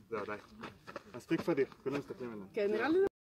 זהו, די. מספיק פדיח, כולם מסתכלים עלינו. כן, נראה לי